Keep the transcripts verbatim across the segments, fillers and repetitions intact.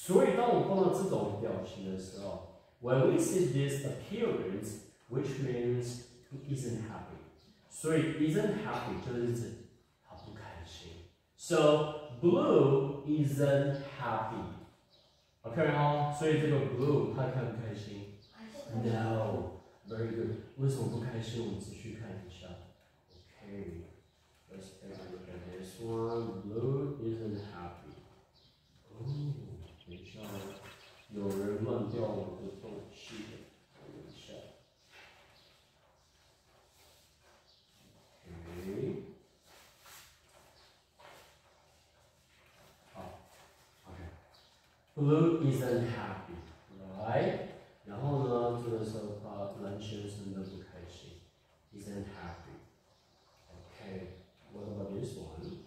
所以当我碰到这种表情的时候 ，when we see this appearance, which means he isn't happy， 所以 isn't happy 就是指他不开心。So Blue isn't happy。OK 哦，所以这个 Blue 他开不开心 ？No，very good。为什么不开心？我们仔细看一下。OK，let's take a look at this one. Blue isn't happy。哦，等一下，有人乱掉我的东西，等一下。OK。好 ，OK。Blue isn't happy，right？ 然后呢，这个时候他蓝先生的不开心 ，isn't happy。OK，what about this one？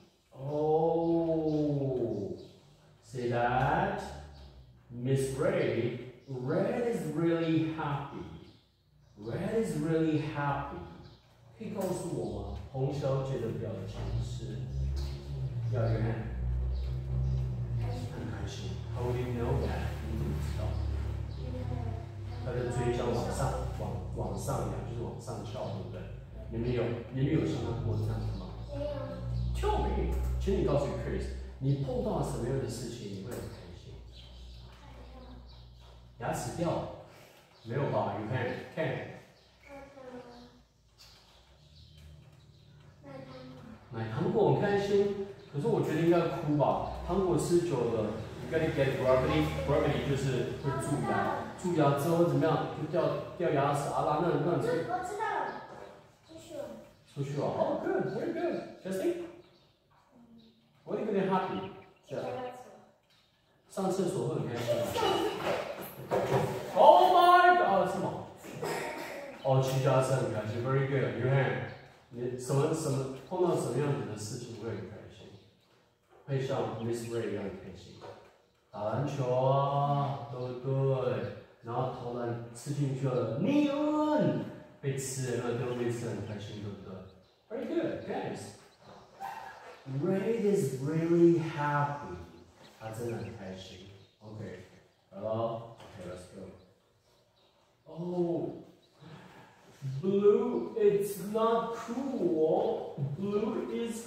Oh， see that？ Miss Ray, Red is really happy. Red is really happy. 可以告诉我吗？洪小姐的表情是要约翰很开心。How do you know that？ 你怎么知道？她的嘴角往上、往往上扬，就是往上翘，对不对？你们有你们有想象过这样子吗？没有。Tell me， 请你告诉 Chris， 你碰到什么样的事情你会很开心？牙齿掉了？没有吧 ？You can can。买糖果很开心，可是我觉得应该哭吧。糖果吃久了 ，you gotta get gravity，gravity 就是会蛀牙，蛀牙之后怎么样？就掉掉牙齿啊啦，那那你。我知道了，出去了。出去了，哦 ，good，very good，Justin。What are you gonna happy？ 这样。上厕所会很开心吗 ？Oh my god！ 是吗？哦，骑脚踏车很开心 ，very good。You can。你什么什么碰到什么样子的事情会很开心？会像 Miss Ray 一样开心？打篮球啊，对不对？然后投篮吃进去了，逆运被吃了，那都被吃很开心，对不对 ？Very good, guys. Ray is really happy. 他真的很开心。OK， hello. Okay, let's go. Oh. Blue, it's not cool. Blue is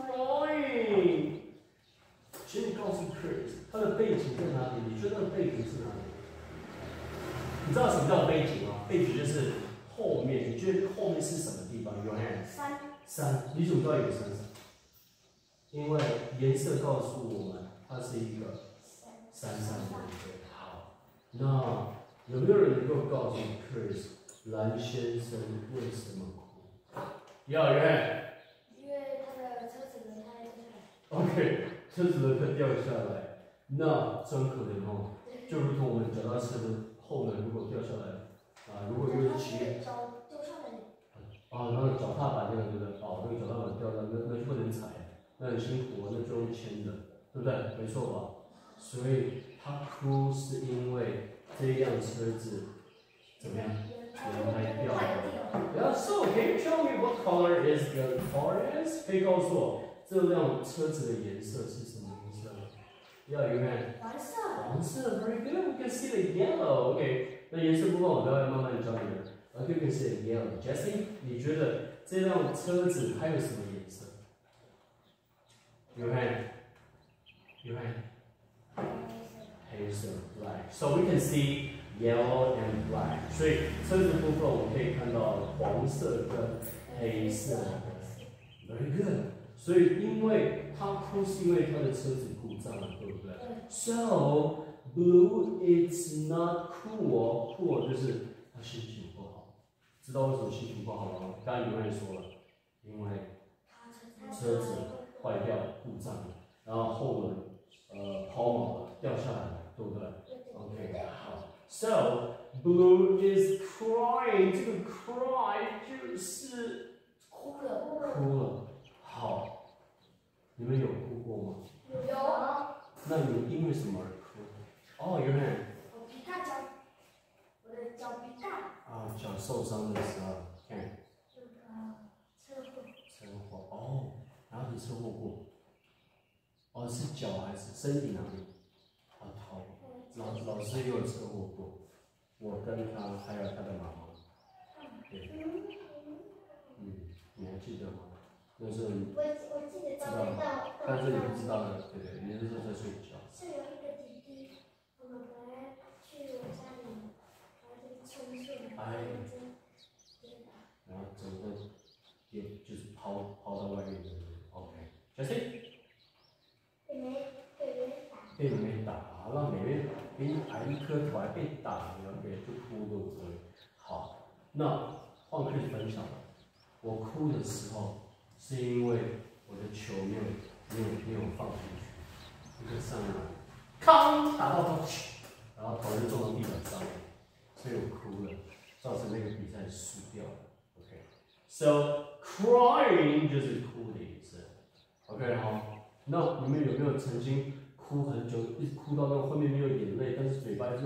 crying. 请你告诉 Chris， 他的背景在哪里？你觉得背景是哪里？你知道什么叫背景吗？背景就是后面。你觉得后面是什么地方 ？Your hand。山。山。你怎么知道有山？因为颜色告诉我们，它是一个山上的一个。好，那有没有人能够告诉 Chris？蓝先生为什么哭？幼儿园。因为他的车子轮胎掉下来。OK， 车子轮胎掉下来，那真可怜哦。就如同我们脚踏车的后轮如果掉下来，啊，如果又是骑。脚掉下来。啊，那个脚踏板那个对不对？哦，那个脚踏板掉下来，那那就不能踩，那很辛苦哦，那就用牵的，对不对？没错吧？所以他哭是因为这辆车子怎么样？轮胎掉了。Yeah, so can you tell me what color is the car is？ 可以告诉我这辆车子的颜色是什么颜色 ？Yeah, you can。黄色。黄色 ，very good. We can see the yellow. OK， 那颜色部分我都要慢慢教你们。OK, we can see the yellow. Jessie， 你觉得这辆车子还有什么颜色 ？You can。You can。黑色 ，black. So we can see。Yellow and black， 所以车子部分我们可以看到黄色跟黑色的 ，very good。所以因为他哭是因为他的车子故障了，对不对 ？So blue is not cool， cool 就是他心情不好。知道为什么心情不好吗？刚刚有人说了，因为车子坏掉故障了，然后后轮呃抛锚了，掉下来了，对不对 ？OK， 好。So blue is crying， 这个 cry 就是哭了，哭了。好，你们有哭过吗？有。那你们因为什么而哭？哦，有人。我皮大脚，我的脚皮大。啊，脚受伤的时候，看。这个车祸。车祸哦，哪里车祸过？哦，是脚还是身体哪里？啊，头。 老老师也有车祸过，我跟他还有他的妈妈。对。嗯，你还记得吗？那时候你我我记得知道，但是你不知道的，对对，你那时候在睡觉。 是有一个弟弟，我们本来去我家里，然后就冲顺，然后就跌倒， 然后整个也就是抛抛到外面的 ，OK，Jessie。 被妹被妹打。 被妹妹打，让妹妹给你挨一颗头还被打，然后给就哭对不对？好，那换 Chris 分享了。我哭的时候，是因为我的球没有没有没有放进去，一个上篮，康打到头，然后头就撞到地板上面，所以我哭了，造成那个比赛输掉了。OK，so crying 就是哭的意思。OK， 好，那你们有没有曾经哭很久，一直哭到那后面没有眼泪，但是嘴巴就是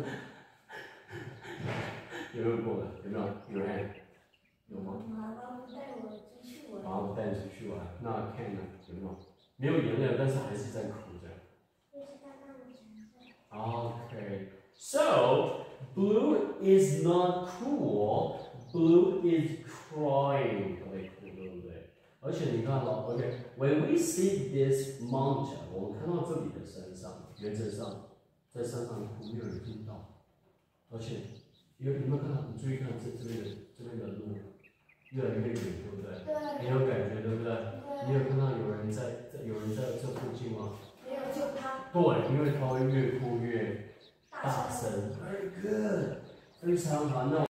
有没有过的？有没有？有人？有吗？ 妈妈不带我出去玩。 然后带你出去玩，那 Ken 呢？有没有？没有眼泪，但是还是在哭这样。 就是刚刚我讲的。 Okay, so blue is not cool, blue is crying， 特别酷，对不对？而且你看哦 ，OK，when we see this mountain， 我们看到这里的山上，原则上在山上哭没有人听到，而且有有没有看到？你注意看这这边的这边的路。越来越远，对不对？ 对。 你有感觉，对不对？ 对。 你有看到有人在在有人在这附近吗？ 没有，就他。 对，因为他会越哭越大声。Very good，非常好。那